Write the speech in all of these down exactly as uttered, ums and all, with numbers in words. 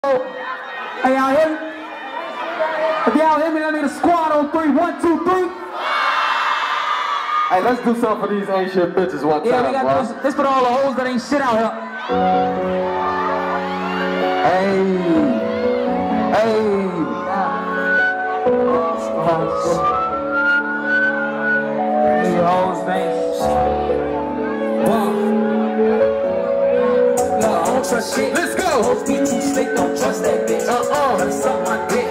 Hey, y'all hear me? If y'all hear me, let me the squad on three. One, two, three. Hey, let's do something for these ain't shit bitches one yeah, time, we got this. This for all the hoes that ain't shit out here. Hey. Hey. These hoes, man. Trust shit. Let's go. Hoes be too slick, don't trust that bitch. Uh-uh. Gotta suck my dick.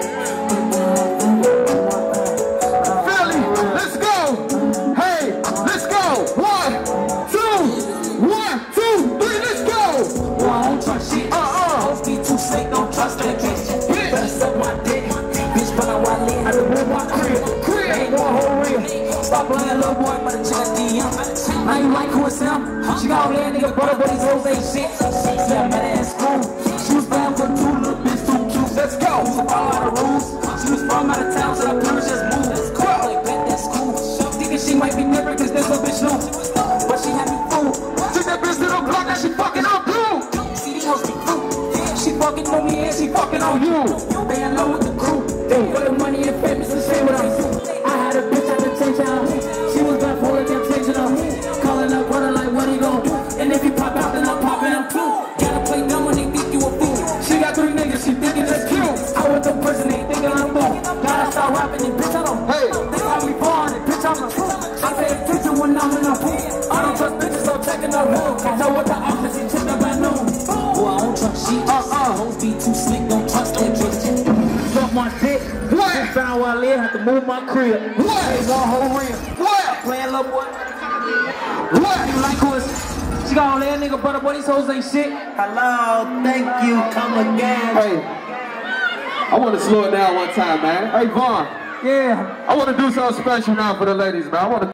Philly, let's go. Hey, let's go. One, two, one, two, three, let's go. Well, I don't trust shit. Uh-uh. Hoes be too slick, don't trust that bitch. Better suck my dick. Bitch, but I want to had to move my crib. Crib. Ain't no whole real. Stop playing little boy, but the chick D M. I ain't like who it's him. She got all that nigga brother, but these hoes ain't shit. Yeah, man, ass school. She was playing with two little bitch, too cute. Let's go. She follow all the rules. She was from out of town, so her parents just moved. Like, bet that's cool. Thinking she might be different, cause this little bitch new. But she had me fooled. Took that bitch to the block, now she fucking on blue. See, these hoes be through. She fucking on me and she fucking on you. They in love with the crew. For the money and fame, it's the same with us. I had a bitch at the tension. She was back for the temptation of calling up brother like what he gon' do. And if you pop out, then I'm popping up too. Gotta play dumb when they think you a fool. She got three niggas, she thinking that's cute. I went to prison, they thinking I'm fool. Gotta start rapping and bitch, I don't. Hey. They call me born and bitch, I'm a fool. I pay attention when I'm in a pool. I don't trust bitches, so checking the room. I know what the opposite chick up at noon. Boy, I don't trust shit. Uh-uh. Hoes be too slick, don't trust that bitch. Fuck my dick. What? Just found where I live, have to move my crib. What? Hey, one whole real. What? Playing little boy. What? You like who it's? She got all that nigga brother, but these hoes ain't shit. Hello, thank you, come again. Hey. I want to slow it down one time, man. Hey, Vaughn. Yeah. I want to do something special now for the ladies, man. I want to